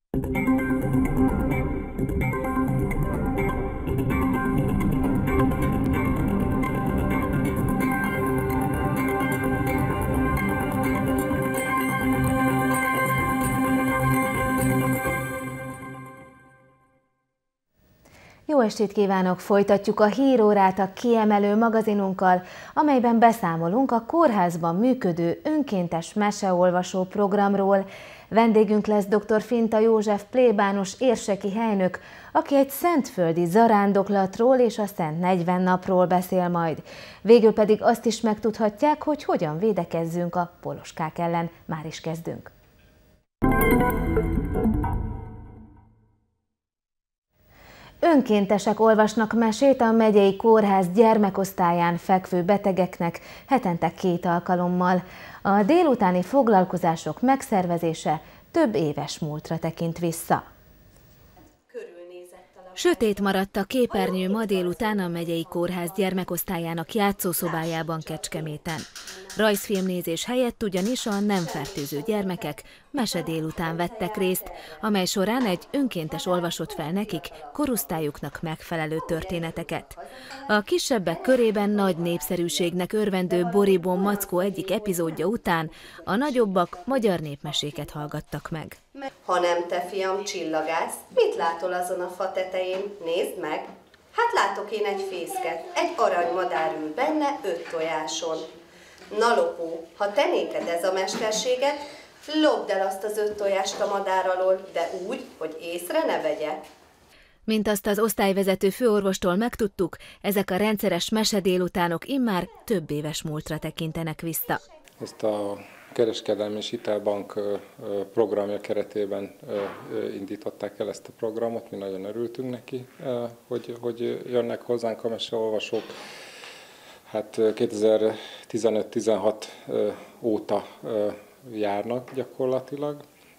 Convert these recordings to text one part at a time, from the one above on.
Jó estét kívánok! Folytatjuk a hírórát a kiemelő magazinunkkal, amelyben beszámolunk a kórházban működő önkéntes meseolvasó programról. Vendégünk lesz dr. Finta József plébános érseki helynök, aki egy szentföldi zarándoklatról és a Szent 40 napról beszél majd. Végül pedig azt is megtudhatják, hogy hogyan védekezzünk a poloskák ellen. Már is kezdünk! Önkéntesek olvasnak mesét a megyei kórház gyermekosztályán fekvő betegeknek hetente 2 alkalommal. A délutáni foglalkozások megszervezése több éves múltra tekint vissza. Sötét maradt a képernyő ma délután a megyei kórház gyermekosztályának játszószobájában Kecskeméten. Rajzfilmnézés helyett ugyanis a nem fertőző gyermekek mese délután vettek részt, amely során egy önkéntes olvasott fel nekik korosztályuknak megfelelő történeteket. A kisebbek körében nagy népszerűségnek örvendő Boribon Mackó egyik epizódja után a nagyobbak magyar népmeséket hallgattak meg. Ha nem te, fiam, csillagász, mit látol azon a fa tetején? Nézd meg! Hát látok én egy fészket, egy aranymadár ül benne 5 tojáson. Na lopó, ha te néked ez a mesterséget, lopd el azt az 5 tojást a madár alól, de úgy, hogy észre ne vegye. Mint azt az osztályvezető főorvostól megtudtuk, ezek a rendszeres mesedélutánok immár több éves múltra tekintenek vissza. Ezt a Kereskedelmi és Hitelbank programja keretében indították el ezt a programot, mi nagyon örültünk neki, hogy jönnek hozzánk a meseolvasók. Hát 2015-16 óta járnak gyakorlatilag,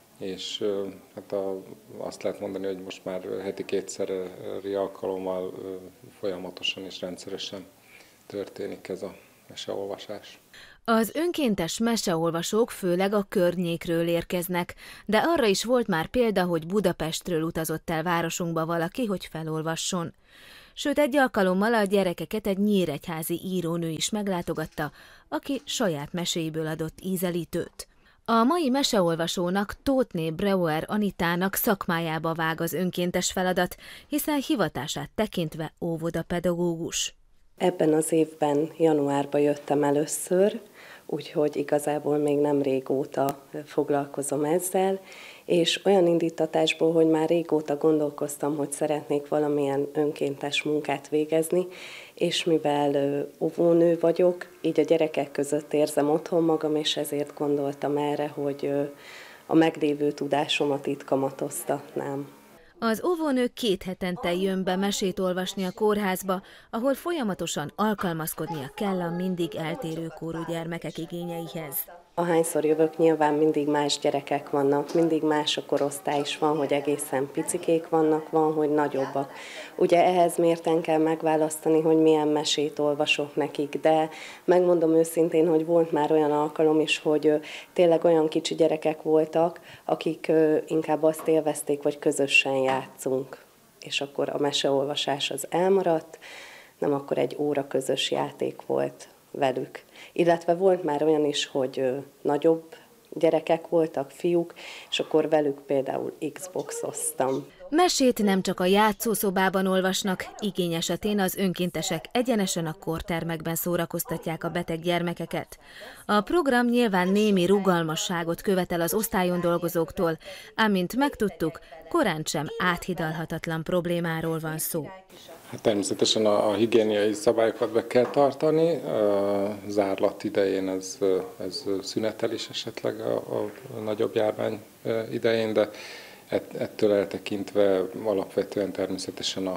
és hát azt lehet mondani, hogy most már heti 2-szeri alkalommal folyamatosan és rendszeresen történik ez a meseolvasás. Az önkéntes meseolvasók főleg a környékről érkeznek, de arra is volt már példa, hogy Budapestről utazott el városunkba valaki, hogy felolvasson. Sőt, egy alkalommal a gyerekeket egy nyíregyházi írónő is meglátogatta, aki saját meséiből adott ízelítőt. A mai meseolvasónak, Tóthné Breuer Anitának szakmájába vág az önkéntes feladat, hiszen hivatását tekintve óvodapedagógus. Ebben az évben januárban jöttem először, úgyhogy igazából még nem régóta foglalkozom ezzel, és olyan indítatásból, hogy már régóta gondolkoztam, hogy szeretnék valamilyen önkéntes munkát végezni, és mivel óvónő vagyok, így a gyerekek között érzem otthon magam, és ezért gondoltam erre, hogy a meglévő tudásomat itt kamatoztatnám. Az óvónő 2 hetente jön be mesét olvasni a kórházba, ahol folyamatosan alkalmazkodnia kell a mindig eltérő kórú gyermekek igényeihez. Ahányszor jövök, nyilván mindig más gyerekek vannak, mindig más a korosztály is van, hogy egészen picikék vannak, van, hogy nagyobbak. Ugye ehhez mérten kell megválasztani, hogy milyen mesét olvasok nekik, de megmondom őszintén, hogy volt már olyan alkalom is, hogy tényleg olyan kicsi gyerekek voltak, akik inkább azt élvezték, hogy közösen játszunk. És akkor a meseolvasás az elmaradt, nem akkor egy óra közös játék volt velük. Illetve volt már olyan is, hogy nagyobb gyerekek voltak, fiúk, és akkor velük például Xboxoztam. Mesét nem csak a játszószobában olvasnak, igény esetén az önkéntesek egyenesen a kórtermekben szórakoztatják a beteg gyermekeket. A program nyilván némi rugalmasságot követel az osztályon dolgozóktól, ám mint megtudtuk, korán sem áthidalhatatlan problémáról van szó. Hát természetesen a higiéniai szabályokat be kell tartani, a zárlat idején ez szünetel is esetleg a nagyobb járvány idején, de ettől eltekintve alapvetően természetesen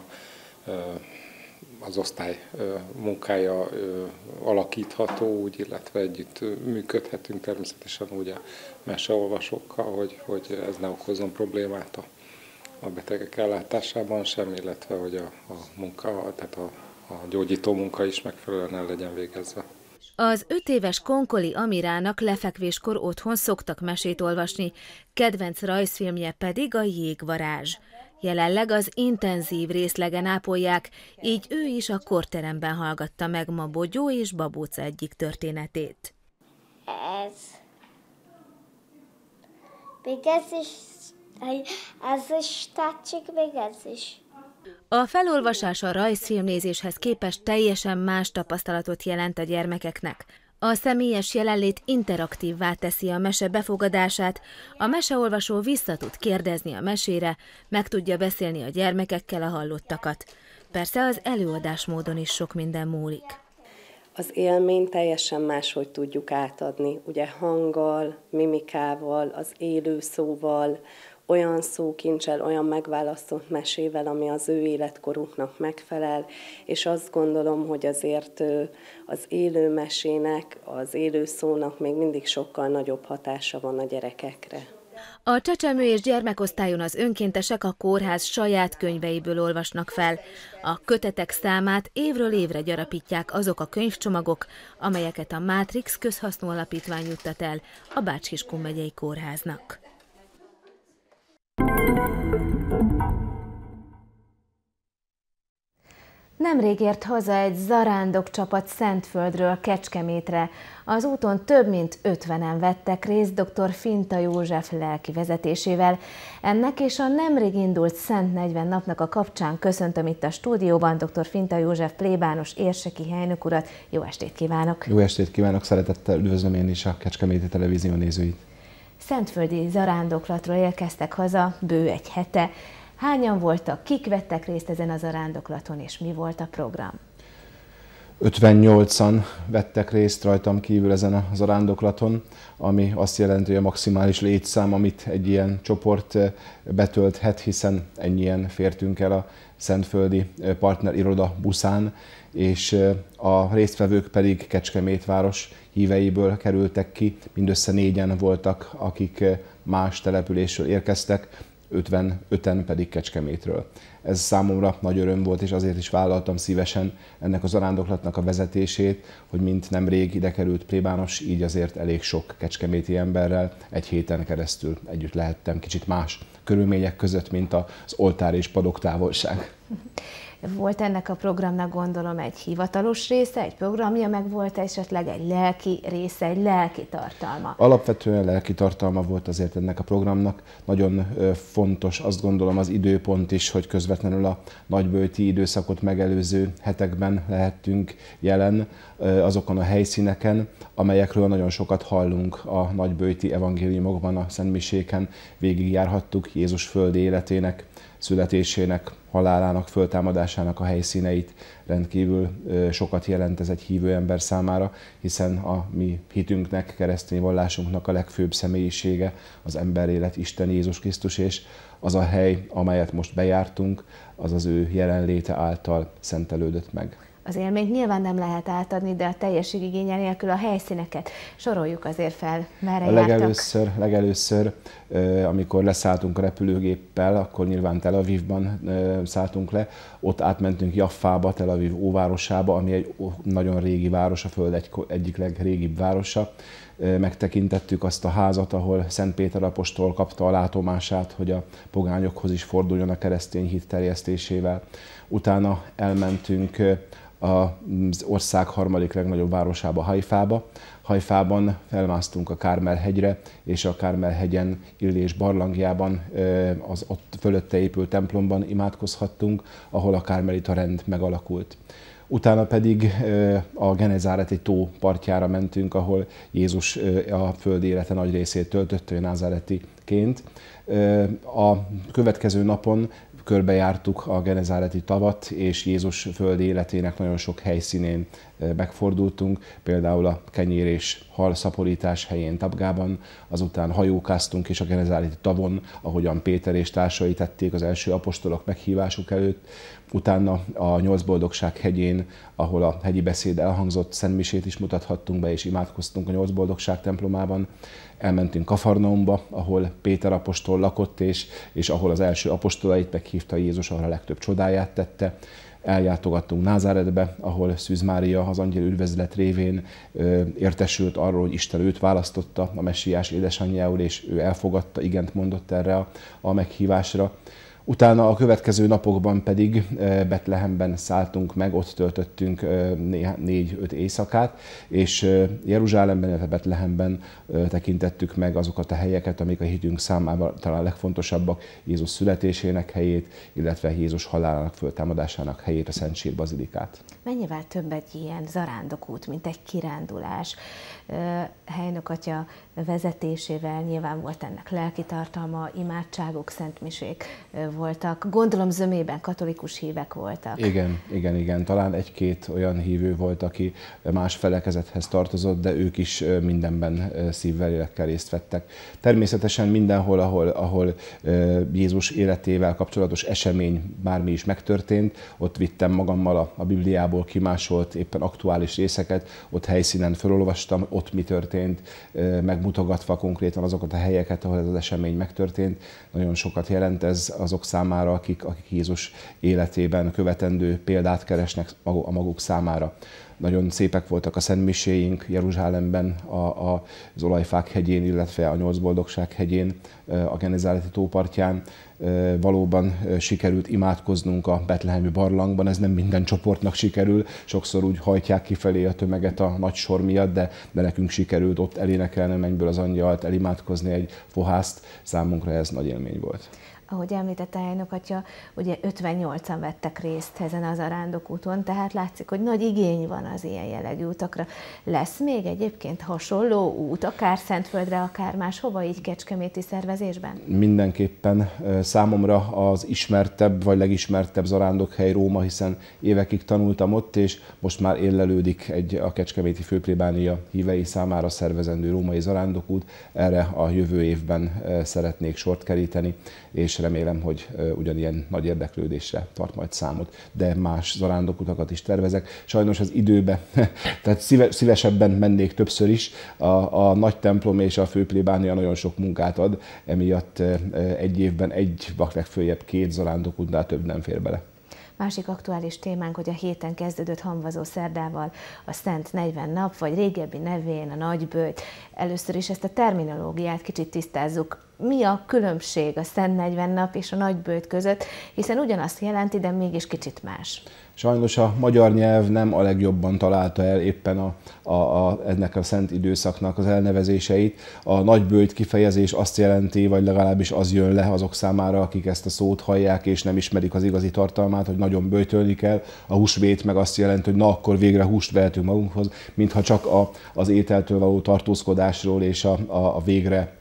az osztály munkája alakítható úgy, illetve együtt működhetünk természetesen úgy a meseolvasókkal, hogy ez ne okozzon problémát a betegek ellátásában sem, illetve hogy a munka, tehát a gyógyító munka is megfelelően el legyen végezve. Az 5 éves Konkoli Amirának lefekvéskor otthon szoktak mesét olvasni, kedvenc rajzfilmje pedig a Jégvarázs. Jelenleg az intenzív részlegen ápolják, így ő is a korteremben hallgatta meg ma Bogyó és Babóca egyik történetét. Ez is tetszik, még ez is. A felolvasás a rajzfilmnézéshez képest teljesen más tapasztalatot jelent a gyermekeknek. A személyes jelenlét interaktívvá teszi a mese befogadását, a meseolvasó vissza tud kérdezni a mesére, meg tudja beszélni a gyermekekkel a hallottakat. Persze az előadásmódon is sok minden múlik. Az élményt teljesen máshogy tudjuk átadni, ugye hanggal, mimikával, az élő szóval, olyan szókincsel, olyan megválasztott mesével, ami az ő életkoruknak megfelel, és azt gondolom, hogy azért az élő mesének, az élő szónak még mindig sokkal nagyobb hatása van a gyerekekre. A csecsemő és gyermekosztályon az önkéntesek a kórház saját könyveiből olvasnak fel. A kötetek számát évről évre gyarapítják azok a könyvcsomagok, amelyeket a Mátrix Közhasznú Alapítvány juttat el a Bács-Kiskun megyei kórháznak. Nemrég ért haza egy zarándok csapat Szentföldről Kecskemétre. Az úton több mint 50-en vettek részt dr. Finta József lelki vezetésével. Ennek és a nemrég indult Szent 40 napnak a kapcsán köszöntöm itt a stúdióban dr. Finta József plébános érseki helynök urat. Jó estét kívánok! Jó estét kívánok! Szeretettel üdvözlöm én is a Kecskeméti Televízió nézőit. Szentföldi zarándoklatról érkeztek haza bő egy hete. Hányan voltak, kik vettek részt ezen a zarándoklaton, és mi volt a program? 58-an vettek részt rajtam kívül ezen a zarándoklaton, ami azt jelenti, hogy a maximális létszám, amit egy ilyen csoport betölthet, hiszen ennyien fértünk el a Szentföldi Partner Iroda buszán, és a résztvevők pedig Kecskemét város híveiből kerültek ki, mindössze 4-en voltak, akik más településről érkeztek, 55-en pedig Kecskemétről. Ez számomra nagy öröm volt, és azért is vállaltam szívesen ennek a zarándoklatnak a vezetését, hogy mint nemrég ide került plébános, így azért elég sok kecskeméti emberrel egy héten keresztül együtt lehettem, kicsit más körülmények között, mint az oltár és padok távolság. Volt ennek a programnak, gondolom, egy hivatalos része, egy programja, meg volt esetleg egy lelki része, egy lelki tartalma? Alapvetően lelki tartalma volt azért ennek a programnak. Nagyon fontos, azt gondolom, az időpont is, hogy közvetlenül a nagyböjti időszakot megelőző hetekben lehettünk jelen azokon a helyszíneken, amelyekről nagyon sokat hallunk a nagyböjti evangéliumokban, a szentmiséken. Végigjárhattuk Jézus földi életének, születésének, halálának, föltámadásának a helyszíneit. Rendkívül sokat jelent ez egy hívő ember számára, hiszen a mi hitünknek, keresztény vallásunknak a legfőbb személyisége az emberélet, Isten Jézus Krisztus, és az a hely, amelyet most bejártunk, az az ő jelenléte által szentelődött meg. Az élményt nyilván nem lehet átadni, de a teljesség igénye nélkül a helyszíneket soroljuk azért fel, merre jártak. Legelőször, amikor leszálltunk a repülőgéppel, akkor nyilván Tel Avivban szálltunk le, ott átmentünk Jaffába, Tel Aviv óvárosába, ami egy nagyon régi város, a Föld egyik legrégibb városa. Megtekintettük azt a házat, ahol Szent Péter apostol kapta a látomását, hogy a pogányokhoz is forduljon a keresztény hit terjesztésével. Utána elmentünk az ország harmadik legnagyobb városába, Haifába. Haifában felmásztunk a Kármel-hegyre, és a Kármel-hegyen Illés barlangjában, az ott fölötte épült templomban imádkozhattunk, ahol a kármelita rend megalakult. Utána pedig a Genezáreti tó partjára mentünk, ahol Jézus a földi élete nagy részét töltötte názáretiként. A következő napon körbejártuk a Genezáreti tavat, és Jézus földi életének nagyon sok helyszínén megfordultunk, például a kenyér és hal szaporítás helyén Tabgában, azután hajókáztunk is a Genezáreti tavon, ahogyan Péter és társai tették az első apostolok meghívásuk előtt, utána a Nyolc Boldogság hegyén, ahol a hegyi beszéd elhangzott, szentmisét is mutathattunk be, és imádkoztunk a Nyolc Boldogság templomában. Elmentünk Kafarnaumba, ahol Péter apostol lakott, és ahol az első apostolait meghívta Jézus, ahol a legtöbb csodáját tette. eljátogattunk Názáretbe, ahol Szűz Mária az angyal üdvözlet révén értesült arról, hogy Isten őt választotta a messiás édesanyjául, és ő elfogadta, igent mondott erre a meghívásra. Utána a következő napokban pedig Betlehemben szálltunk meg, ott töltöttünk 4-5 éjszakát, és Jeruzsálemben, illetve Betlehemben tekintettük meg azokat a helyeket, amik a hitünk számára talán legfontosabbak, Jézus születésének helyét, illetve Jézus halálának föltámadásának helyét, a Szentsír bazilikát. Mennyivel több egy ilyen zarándokút, mint egy kirándulás? Helynök atya vezetésével nyilván volt ennek lelki tartalma, imádságok, szentmisék voltak. Gondolom zömében katolikus hívek voltak. Igen. Talán egy-két olyan hívő volt, aki más felekezethez tartozott, de ők is mindenben szívvel, lélekkel részt vettek. Természetesen mindenhol, ahol Jézus életével kapcsolatos esemény bármi is megtörtént, ott vittem magammal a Bibliából kimásolt éppen aktuális részeket, ott helyszínen felolvastam, ott mi történt, megmutogatva konkrétan azokat a helyeket, ahol ez az esemény megtörtént. Nagyon sokat jelent ez azok számára, akik Jézus életében követendő példát keresnek a maguk számára. Nagyon szépek voltak a szentmiséink Jeruzsálemben, az Olajfák hegyén, illetve a Nyolc Boldogság hegyén, a Genezáreti tópartján. Valóban sikerült imádkoznunk a betlehemi barlangban, ez nem minden csoportnak sikerül, sokszor úgy hajtják kifelé a tömeget a nagy sor miatt, de nekünk sikerült ott elénekelni Mennyből az angyalt, elimádkozni egy fohászt, számunkra ez nagy élmény volt. Ahogy említette Helynök atya, ugye 58-an vettek részt ezen az zarándokúton, tehát látszik, hogy nagy igény van az ilyen jellegű utakra. Lesz még egyébként hasonló út, akár Szentföldre, akár máshova, így kecskeméti szervezésben? Mindenképpen számomra az ismertebb, vagy legismertebb zarándokhely Róma, hiszen évekig tanultam ott, és most már éllelődik a kecskeméti főplébánia hívei számára szervezendő római zarándokút. Erre a jövő évben szeretnék sort keríteni, és remélem, hogy ugyanilyen nagy érdeklődésre tart majd számot, de más zarándokutakat is tervezek. Sajnos az időbe, tehát szívesebben mennék többször is. A nagy templom és a főplébánia nagyon sok munkát ad, emiatt egy évben egy, vagy legföljebb 2 zarándokútnál több nem fér bele. Másik aktuális témánk, hogy a héten kezdődött hamvazó szerdával a Szent 40 nap, vagy régebbi nevén a Nagyböjt. Először is ezt a terminológiát kicsit tisztázzuk. Mi a különbség a Szent 40 nap és a Nagyböjt között, hiszen ugyanazt jelenti, de mégis kicsit más. Sajnos a magyar nyelv nem a legjobban találta el éppen ennek a szent időszaknak az elnevezéseit. A Nagyböjt kifejezés azt jelenti, vagy legalábbis az jön le azok számára, akik ezt a szót hallják és nem ismerik az igazi tartalmát, hogy nagyon böjtölni kell. A húsvét meg azt jelenti, hogy na akkor végre húst vehetünk magunkhoz, mintha csak az ételtől való tartózkodásról és a végre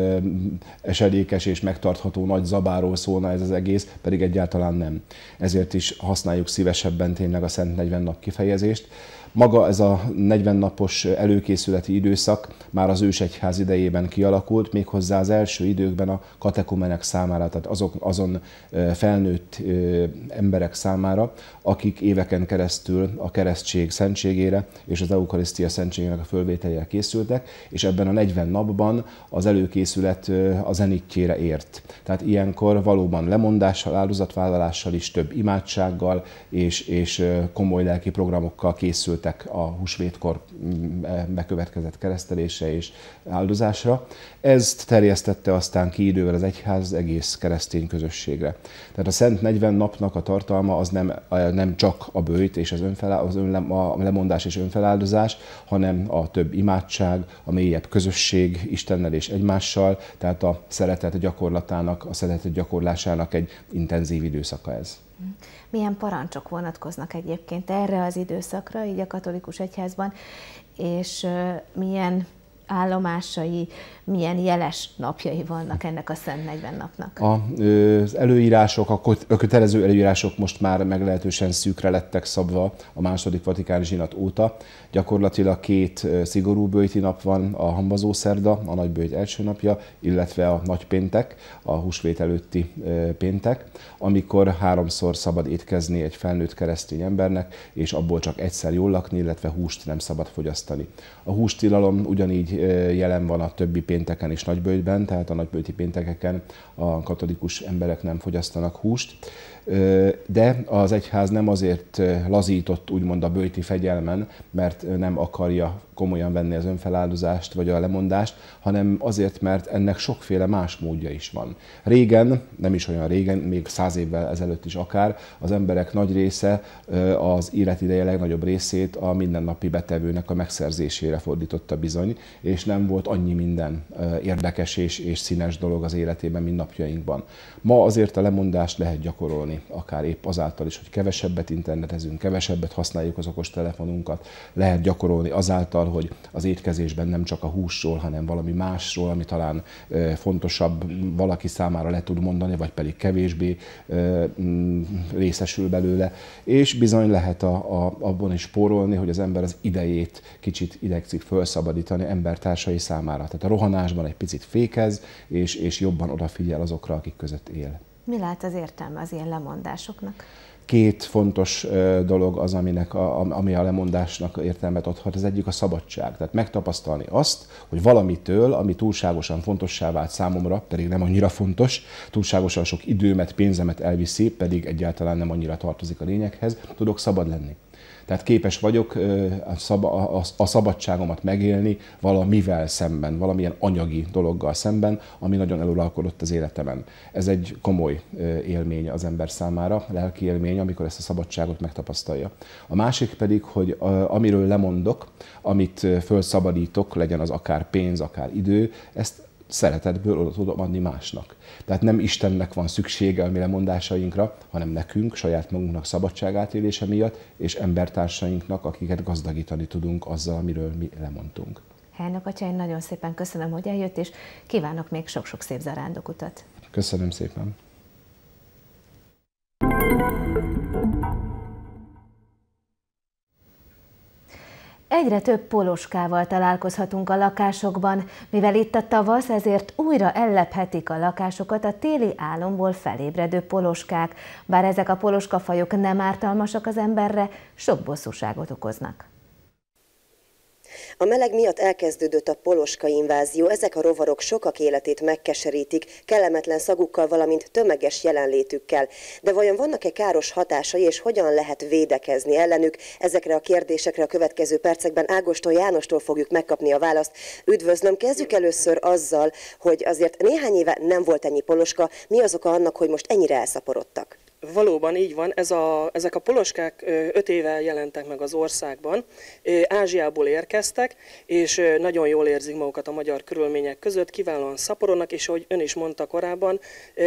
esedékes és megtartható nagy zabáról szólna ez az egész, pedig egyáltalán nem. Ezért is használjuk szívesebben tényleg a Szent 40 nap kifejezést. Maga ez a 40 napos előkészületi időszak már az ősegyház idejében kialakult, méghozzá az első időkben a katekumenek számára, tehát azon felnőtt emberek számára, akik éveken keresztül a keresztség szentségére és az eukarisztia szentségének a fölvételére készültek, és ebben a 40 napban az előkészület a zenitjére ért. Tehát ilyenkor valóban lemondással, áldozatvállalással is, több imádsággal és komoly lelki programokkal készült a húsvétkor bekövetkezett keresztelésre és áldozásra. Ezt terjesztette aztán ki idővel az egyház az egész keresztény közösségre. Tehát a Szent 40 napnak a tartalma az nem csak a böjt és a lemondás és önfeláldozás, hanem a több imádság, a mélyebb közösség Istennel és egymással, tehát a szeretet gyakorlatának, a szeretet gyakorlásának egy intenzív időszaka ez. Milyen parancsok vonatkoznak egyébként erre az időszakra, így a katolikus egyházban, és milyen állomásai, milyen jeles napjai vannak ennek a Szent 40 napnak? Az előírások, a kötelező előírások most már meglehetősen szűkre lettek szabva a második vatikáni zsinat óta. Gyakorlatilag 2 szigorú böjti nap van, a hamvazó szerda, a nagyböjt első napja, illetve a nagypéntek, a húsvét előtti péntek, amikor 3-szor szabad étkezni egy felnőtt keresztény embernek, és abból csak egyszer jól lakni, illetve húst nem szabad fogyasztani. A hústilalom ugyanígy jelen van a többi pénteken is Nagyböjtben, tehát a nagyböjti péntekeken a katolikus emberek nem fogyasztanak húst. De az egyház nem azért lazított úgymond a böjti fegyelmen, mert nem akarja komolyan venni az önfeláldozást vagy a lemondást, hanem azért, mert ennek sokféle más módja is van. Régen, nem is olyan régen, még 100 évvel ezelőtt is akár, az emberek nagy része az életideje legnagyobb részét a mindennapi betevőnek a megszerzésére fordította bizony, és nem volt annyi minden érdekes és színes dolog az életében, mint napjainkban. Ma azért a lemondást lehet gyakorolni, akár épp azáltal is, hogy kevesebbet internetezünk, kevesebbet használjuk az okostelefonunkat, lehet gyakorolni azáltal, hogy az étkezésben nem csak a húsról, hanem valami másról, ami talán fontosabb valaki számára le tud mondani, vagy pedig kevésbé részesül belőle, és bizony lehet abban is spórolni, hogy az ember az idejét kicsit idegszik felszabadítani embertársai számára. Tehát a rohanásban egy picit fékez, és jobban odafigyel azokra, akik között él. Mi lehet az értelme az ilyen lemondásoknak? Két fontos dolog az, ami a lemondásnak értelmet adhat. Az egyik a szabadság. Tehát megtapasztalni azt, hogy valamitől, ami túlságosan fontossá vált számomra, pedig nem annyira fontos, túlságosan sok időmet, pénzemet elviszi, pedig egyáltalán nem annyira tartozik a lényeghez, tudok szabad lenni. Tehát képes vagyok a szabadságomat megélni valamivel szemben, valamilyen anyagi dologgal szemben, ami nagyon eluralkodott az életemen. Ez egy komoly élmény az ember számára, lelki élmény, amikor ezt a szabadságot megtapasztalja. A másik pedig, hogy amiről lemondok, amit felszabadítok, legyen az akár pénz, akár idő, ezt szeretetből oda tudom adni másnak. Tehát nem Istennek van szüksége a mi lemondásainkra, hanem nekünk, saját magunknak szabadságátélése miatt, és embertársainknak, akiket gazdagítani tudunk azzal, amiről mi lemondtunk. Helynök atya, én nagyon szépen köszönöm, hogy eljött, és kívánok még sok-sok szép zarándokutat. Köszönöm szépen. Egyre több poloskával találkozhatunk a lakásokban, mivel itt a tavasz, ezért újra ellephetik a lakásokat a téli álomból felébredő poloskák. Bár ezek a poloskafajok nem ártalmasak az emberre, sok bosszúságot okoznak. A meleg miatt elkezdődött a poloska invázió, ezek a rovarok sokak életét megkeserítik, kellemetlen szagukkal, valamint tömeges jelenlétükkel. De vajon vannak-e káros hatásai, és hogyan lehet védekezni ellenük? Ezekre a kérdésekre a következő percekben Ágoston Jánostól fogjuk megkapni a választ. Üdvözlöm, kezdjük először azzal, hogy azért néhány éve nem volt ennyi poloska. Mi az oka annak, hogy most ennyire elszaporodtak? Valóban így van, ezek a poloskák 5 éve jelentek meg az országban, Ázsiából érkeztek, és nagyon jól érzik magukat a magyar körülmények között, kiválóan szaporodnak, és ahogy ön is mondta korábban,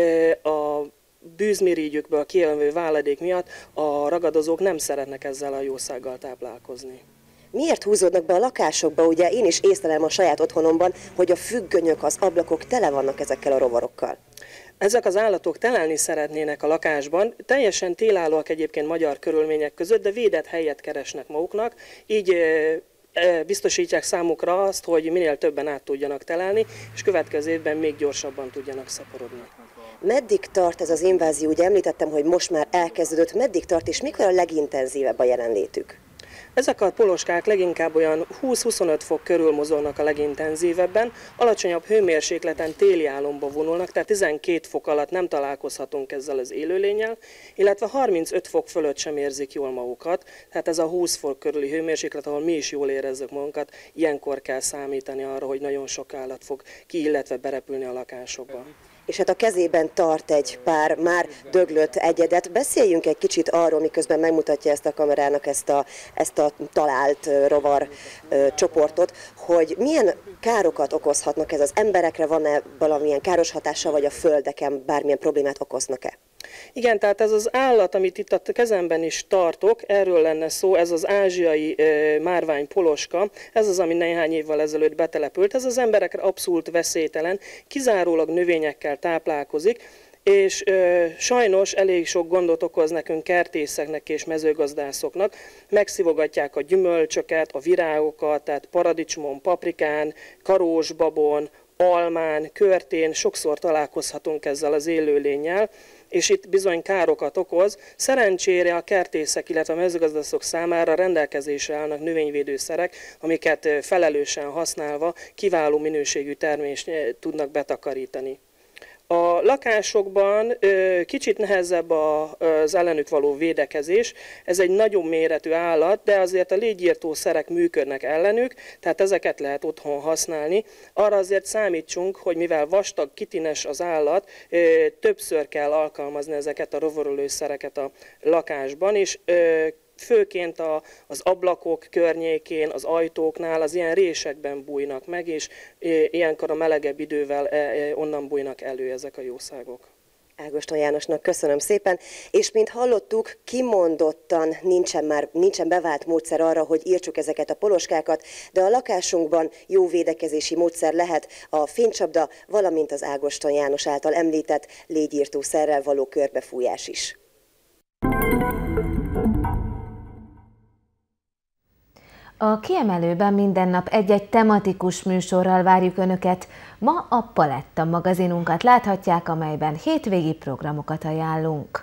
a bűzmirigyükből kijövő váladék miatt a ragadozók nem szeretnek ezzel a jószággal táplálkozni. Miért húzódnak be a lakásokba? Ugye én is észlelem a saját otthonomban, hogy a függönyök, az ablakok tele vannak ezekkel a rovarokkal. Ezek az állatok telelni szeretnének a lakásban, teljesen télállóak egyébként magyar körülmények között, de védett helyet keresnek maguknak, így biztosítják számukra azt, hogy minél többen át tudjanak telelni, és következő évben még gyorsabban tudjanak szaporodni. Meddig tart ez az invázió? Ugye említettem, hogy most már elkezdődött, meddig tart, és mikor a legintenzívebb a jelenlétük? Ezek a poloskák leginkább olyan 20-25 fok körül mozognak a legintenzívebben, alacsonyabb hőmérsékleten téli álomba vonulnak, tehát 12 fok alatt nem találkozhatunk ezzel az élőlénnyel, illetve 35 fok fölött sem érzik jól magukat, tehát ez a 20 fok körüli hőmérséklet, ahol mi is jól érezzük magunkat, ilyenkor kell számítani arra, hogy nagyon sok állat fog ki, illetve berepülni a lakásokba. És hát a kezében tart egy pár már döglött egyedet. Beszéljünk egy kicsit arról, miközben megmutatja ezt a kamerának ezt a talált rovar csoportot, hogy milyen károkat okozhatnak ez az emberekre, van-e valamilyen káros hatása, vagy a földeken bármilyen problémát okoznak-e? Igen, tehát ez az állat, amit itt a kezemben is tartok, erről lenne szó, ez az ázsiai márvány poloska, ez az, ami néhány évvel ezelőtt betelepült, ez az emberekre abszolút veszélytelen, kizárólag növényekkel táplálkozik, és sajnos elég sok gondot okoz nekünk kertészeknek és mezőgazdászoknak, megszivogatják a gyümölcsöket, a virágokat, tehát paradicsomon, paprikán, karósbabon, almán, körtén sokszor találkozhatunk ezzel az élőlénnyel, és itt bizony károkat okoz. Szerencsére a kertészek, illetve a mezőgazdászok számára rendelkezésre állnak növényvédőszerek, amiket felelősen használva kiváló minőségű termést tudnak betakarítani. A lakásokban kicsit nehezebb az ellenük való védekezés, ez egy nagyobb méretű állat, de azért a légyírtó szerek működnek ellenük, tehát ezeket lehet otthon használni. Arra azért számítsunk, hogy mivel vastag, kitines az állat, többször kell alkalmazni ezeket a rovarölőszereket a lakásban, és főként az ablakok környékén, az ajtóknál az ilyen résekben bújnak meg, és ilyenkor a melegebb idővel onnan bújnak elő ezek a jószágok. Ágoston Jánosnak köszönöm szépen, és mint hallottuk, kimondottan nincsen bevált módszer arra, hogy írtsuk ezeket a poloskákat, de a lakásunkban jó védekezési módszer lehet a fénycsapda, valamint az Ágoston János által említett légyírtószerrel való körbefújás is. A Kiemelőben minden nap egy-egy tematikus műsorral várjuk Önöket. Ma a Paletta magazinunkat láthatják, amelyben hétvégi programokat ajánlunk.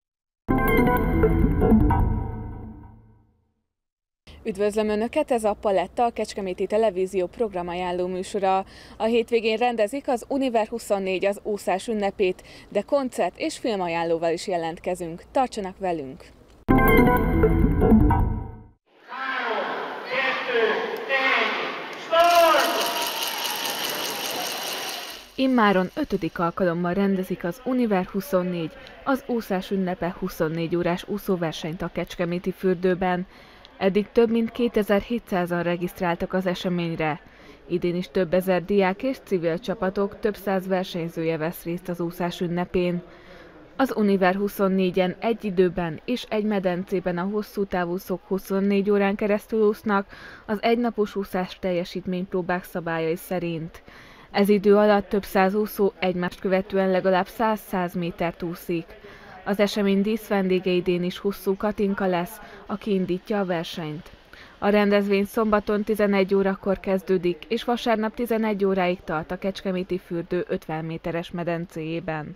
Üdvözlöm Önöket, ez a Paletta, a Kecskeméti Televízió programajánló műsora. A hétvégén rendezik az Univer 24 az úszás ünnepét, de koncert és filmajánlóval is jelentkezünk. Tartsanak velünk! Immáron 5. alkalommal rendezik az Univer 24 az úszás ünnepe 24 órás úszóversenyt a Kecskeméti fürdőben. Eddig több mint 2700-an regisztráltak az eseményre. Idén is több ezer diák és civil csapatok, több száz versenyzője vesz részt az úszás ünnepén. Az Univer 24-en egy időben és egy medencében a hosszú távúszók 24 órán keresztül úsznak az egynapos úszás teljesítménypróbák szabályai szerint. Ez idő alatt több száz úszó egymást követően legalább 100 métert úszik. Az esemény díszvendége idén is Husszú Katinka lesz, aki indítja a versenyt. A rendezvény szombaton 11 órakor kezdődik, és vasárnap 11 óráig tart a Kecskeméti fürdő 50 méteres medencéjében.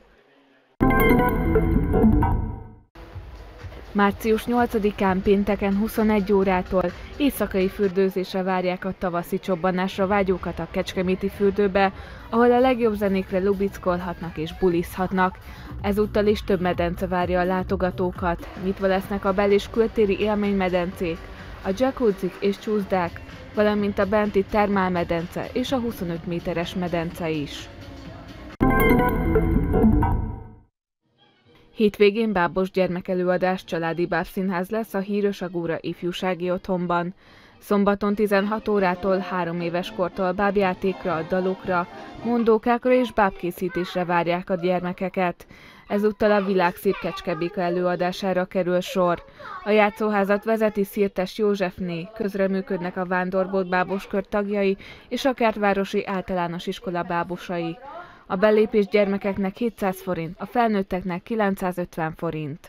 Március 8-án pénteken 21 órától éjszakai fürdőzésre várják a tavaszi csobbanásra vágyókat a Kecskeméti fürdőbe, ahol a legjobb zenékre lubickolhatnak és bulizhatnak. Ezúttal is több medence várja a látogatókat. Nyitva lesznek a bel- és kültéri élménymedencék, a jacuzzik és csúszdák, valamint a benti termálmedence és a 25 méteres medence is. Hétvégén bábos gyermekelőadás, családi bábszínház lesz a Híres Agóra ifjúsági otthonban. Szombaton 16 órától 3 éves kortól bábjátékra, dalokra, mondókákra és bábkészítésre várják a gyermekeket. Ezúttal a Világszép Kecskebéka előadására kerül sor. A játszóházat vezeti Szirtes Józsefné, közreműködnek a Vándorbolt báboskör tagjai és a Kertvárosi Általános Iskola bábosai. A belépés gyermekeknek 700 forint, a felnőtteknek 950 forint.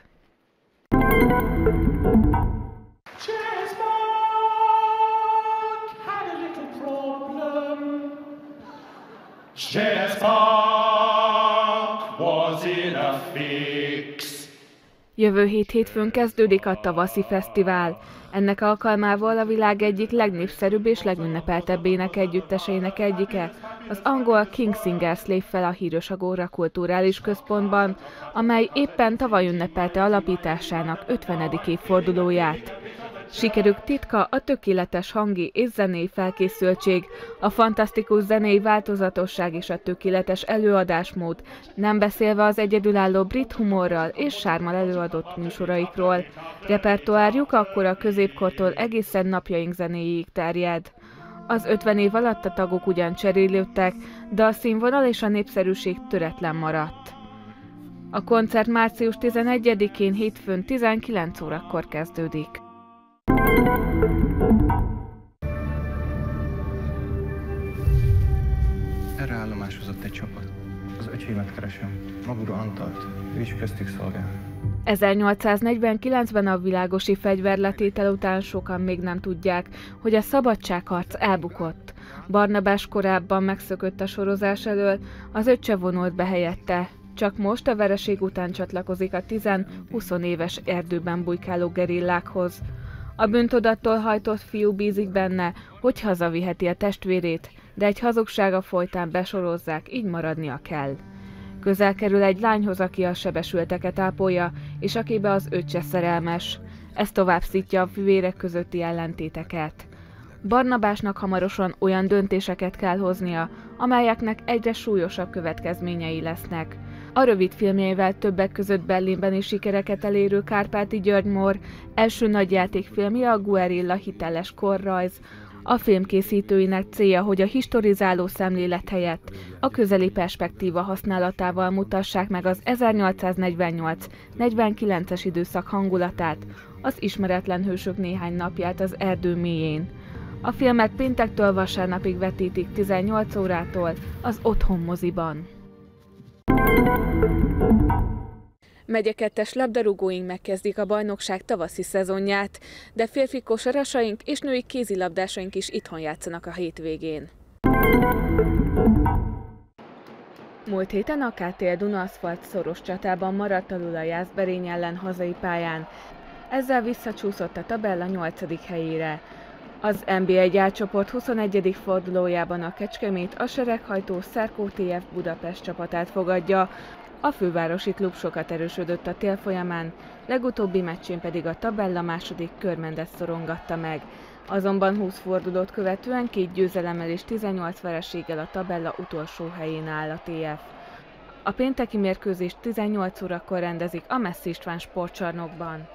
Jövő hétfőn kezdődik a tavaszi fesztivál. Ennek alkalmával a világ egyik legnépszerűbb és legünnepeltebb énekegyütteseinek egyike, az angol King Singers lép fel a Híres Agóra Kulturális Központban, amely éppen tavaly ünnepelte alapításának 50. évfordulóját. Sikerük titka a tökéletes hangi és zenei felkészültség, a fantasztikus zenei változatosság és a tökéletes előadásmód, nem beszélve az egyedülálló brit humorral és sármmal előadott műsoraikról. Repertoárjuk akkor a középkortól egészen napjaink zenéjéig terjed. Az 50 év alatt a tagok ugyan cserélődtek, de a színvonal és a népszerűség töretlen maradt. A koncert március 11-én hétfőn 19 órakor kezdődik. Erre állomásozott egy csapat. Az öcsémet keresem, Magura Antalt, ő is köztük szolgál. 1849-ben a világosi fegyverletétel után sokan még nem tudják, hogy a szabadságharc elbukott. Barnabás korábban megszökött a sorozás elől, az öccse vonult be helyette. Csak most a vereség után csatlakozik a 10-20 éves erdőben bujkáló gerillákhoz. A bűntudattól hajtott fiú bízik benne, hogy hazaviheti a testvérét, de egy hazugsága folytán besorozzák, így maradnia kell. Közel kerül egy lányhoz, aki a sebesülteket ápolja, és akibe az öccse szerelmes. Ez tovább szítja a fivérek közötti ellentéteket. Barnabásnak hamarosan olyan döntéseket kell hoznia, amelyeknek egyre súlyosabb következményei lesznek. A rövid filmjeivel többek között Berlinben is sikereket elérő Kárpáti György Mór első nagyjátékfilmje a Guerilla hiteles korrajz. A film készítőinek célja, hogy a historizáló szemlélet helyett a közeli perspektíva használatával mutassák meg az 1848-49-es időszak hangulatát, az ismeretlen hősök néhány napját az erdő mélyén. A filmet péntektől vasárnapig vetítik 18 órától az Otthon moziban. Megye 2-es labdarúgóink megkezdik a bajnokság tavaszi szezonját, de férfi kosarasaink és női kézilabdásaink is itthon játszanak a hétvégén. Múlt héten a KTL Duna Aszfalt szoros csatában maradt alul a Jászberény ellen hazai pályán, ezzel visszacsúszott a tabella 8. helyére. Az NB1 A csoport 21. fordulójában a Kecskemét a sereghajtó Szerkó TF Budapest csapatát fogadja. A fővárosi klub sokat erősödött a tél folyamán, legutóbbi meccsén pedig a tabella második körmendet szorongatta meg. Azonban 20 fordulót követően 2 győzelemmel és 18 vereséggel a tabella utolsó helyén áll a TF. A pénteki mérkőzést 18 órakor rendezik a Messzi István sportcsarnokban.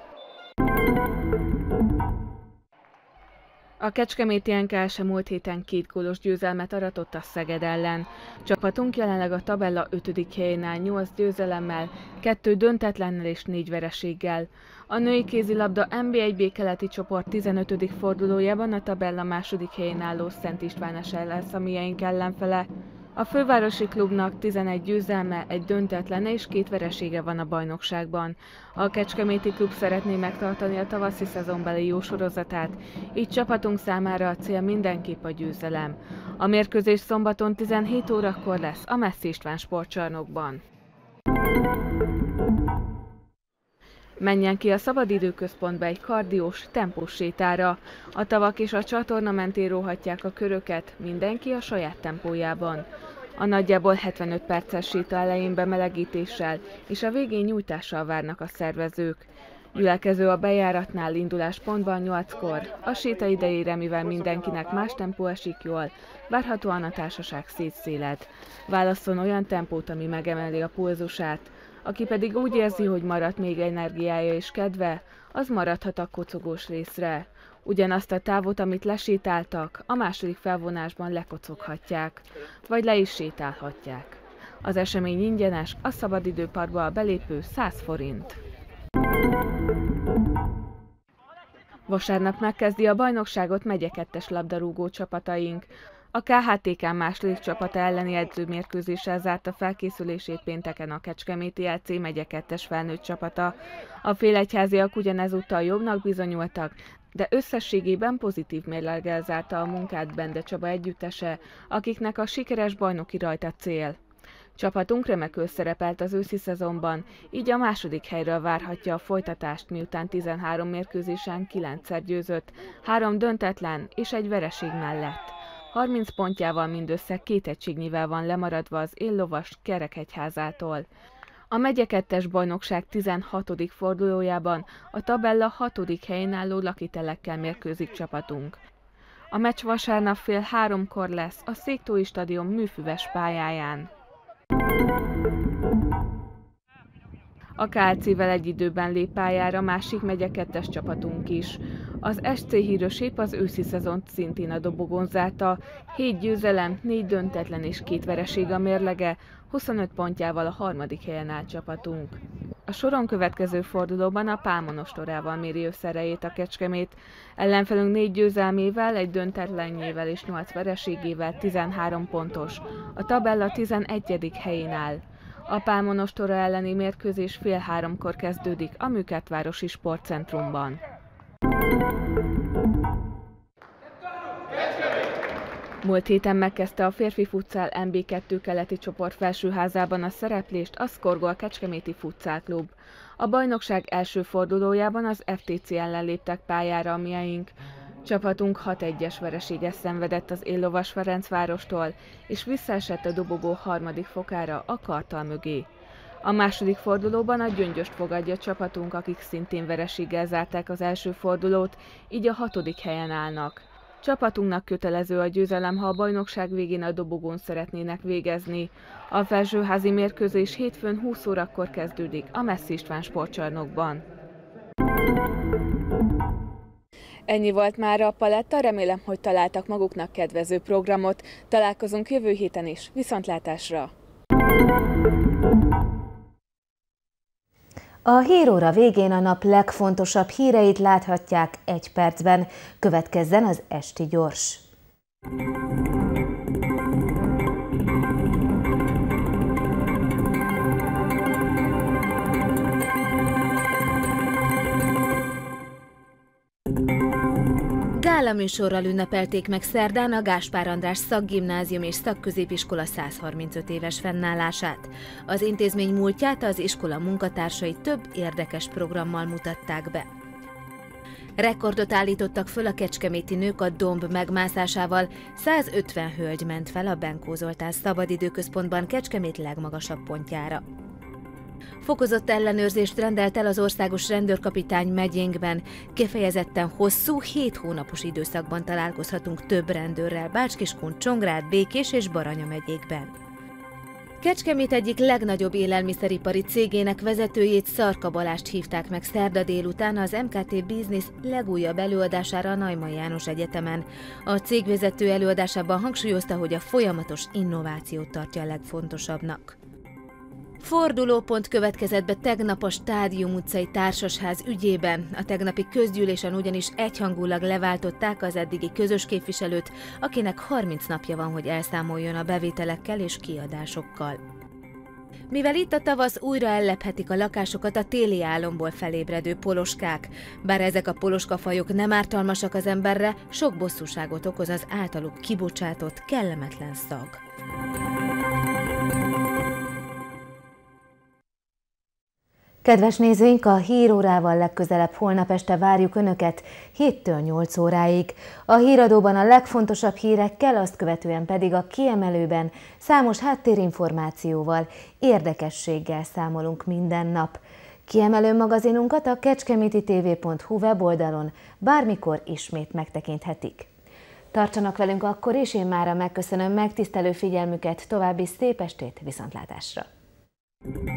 A kecskeméti NKS múlt héten 2 gólos győzelmet aratott a Szeged ellen. Csapatunk jelenleg a tabella 5. helyén áll 8 győzelemmel, 2 döntetlennel és 4 vereséggel. A női kézilabda NB1B keleti csoport 15. fordulójában a tabella 2. helyén álló Szent István SL személyeink ellenfele. A fővárosi klubnak 11 győzelme, 1 döntetlene és 2 veresége van a bajnokságban. A kecskeméti klub szeretné megtartani a tavaszi szezonbeli jó sorozatát, így csapatunk számára a cél mindenképp a győzelem. A mérkőzés szombaton 17 órakor lesz a Messzi István sportcsarnokban. Menjen ki a szabadidőközpontba egy kardiós, tempós sétára. A tavak és a csatorna mentén róhatják a köröket, mindenki a saját tempójában. A nagyjából 75 perces séta elején bemelegítéssel és a végén nyújtással várnak a szervezők. Gyülekező a bejáratnál induláspontban 8-kor. A séta idejére, mivel mindenkinek más tempó esik jól, várhatóan a társaság szétszéled. Válasszon olyan tempót, ami megemeli a pulzusát. Aki pedig úgy érzi, hogy maradt még energiája és kedve, az maradhat a kocogós részre. Ugyanazt a távot, amit lesétáltak, a második felvonásban lekocoghatják, vagy le is sétálhatják. Az esemény ingyenes, a szabadidőparkba a belépő 100 forint. Vasárnap megkezdi a bajnokságot Megye 2-es labdarúgó csapataink. A KHTK második csapata elleni edzőmérkőzéssel zárta felkészülését pénteken a Kecskeméti LC Megye 2-es felnőtt csapata. A félegyháziak ugyanezúttal jobbnak bizonyultak, de összességében pozitív mérleggel zárta a munkát Bende Csaba együttese, akiknek a sikeres bajnoki rajt a cél. Csapatunk remekül szerepelt az őszi szezonban, így a második helyről várhatja a folytatást, miután 13 mérkőzésen 9-szer győzött, 3 döntetlen és 1 vereség mellett. 30 pontjával mindössze 2 egységnyivel van lemaradva az éllovas Kerekegyházától. A Megye 2-es bajnokság 16. fordulójában a tabella 6. helyén álló Lakitelekkel mérkőzik csapatunk. A meccs vasárnap fél 3-kor lesz a Széktói stadion műfüves pályáján. A KLC-vel egy időben lép pályára másik Megye 2-es csapatunk is. Az SC Hírösép az őszi szezont szintén a dobogón zárta, 7 győzelem, 4 döntetlen és 2 vereség a mérlege, 25 pontjával a 3. helyen áll csapatunk. A soron következő fordulóban a Pálmonostorával méri összerejét a Kecskemét. Ellenfelünk 4 győzelmével, 1 döntetlenjével és 8 vereségével 13 pontos. A tabella 11. helyén áll. A Pálmonostora elleni mérkőzés fél 3-kor kezdődik a Műkertvárosi Sportcentrumban. Múlt héten megkezdte a férfi futsal MB2 keleti csoport felsőházában a szereplést a Szkorgol Kecskeméti Futsal Klub. A bajnokság első fordulójában az FTC ellen léptek pályára a miaink. Csapatunk 6-1-es vereséget szenvedett az Illovas Ferencvárostól, és visszaesett a dobogó harmadik fokára a Kartal mögé. A második fordulóban a Gyöngyöst fogadja csapatunk, akik szintén vereséggel zárták az első fordulót, így a 6. helyen állnak. Csapatunknak kötelező a győzelem, ha a bajnokság végén a dobogón szeretnének végezni. A felsőházi mérkőzés hétfőn 20 órakor kezdődik a Messzi István sportcsarnokban. Ennyi volt mára a paletta, remélem, hogy találtak maguknak kedvező programot. Találkozunk jövő héten is. Viszontlátásra! A híróra végén a nap legfontosabb híreit láthatják 1 percben. Következzen az esti gyors. Gálaműsorral ünnepelték meg szerdán a Gáspár András Szakgimnázium és Szakközépiskola 135 éves fennállását. Az intézmény múltját az iskola munkatársai több érdekes programmal mutatták be. Rekordot állítottak föl a kecskeméti nők a domb megmászásával, 150 hölgy ment fel a Benkó Zoltán Szabadidőközpontban Kecskemét legmagasabb pontjára. Fokozott ellenőrzést rendelt el az országos rendőrkapitány megyénkben. Kifejezetten hosszú, 7 hónapos időszakban találkozhatunk több rendőrrel Bács-Kiskun, Csongrád, Békés és Baranya megyékben. Kecskemét egyik legnagyobb élelmiszeripari cégének vezetőjét, Szarka Balást hívták meg szerda délután az MKT Business legújabb előadására a Neumann János Egyetemen. A cégvezető előadásában hangsúlyozta, hogy a folyamatos innovációt tartja a legfontosabbnak. Fordulópont következett be tegnap a Stádium utcai társasház ügyében. A tegnapi közgyűlésen ugyanis egyhangulag leváltották az eddigi közös képviselőt, akinek 30 napja van, hogy elszámoljon a bevételekkel és kiadásokkal. Mivel itt a tavasz, újra ellephetik a lakásokat a téli álomból felébredő poloskák. Bár ezek a poloskafajok nem ártalmasak az emberre, sok bosszúságot okoz az általuk kibocsátott, kellemetlen szag. Kedves nézőink, a hírórával legközelebb holnap este várjuk Önöket 7-től 8 óráig. A híradóban a legfontosabb hírekkel, azt követően pedig a kiemelőben számos háttérinformációval, érdekességgel számolunk minden nap. Kiemelő magazinunkat a kecskemétitv.hu weboldalon bármikor ismét megtekinthetik. Tartsanak velünk akkor is, én mára megköszönöm megtisztelő figyelmüket, további szép estét, viszontlátásra!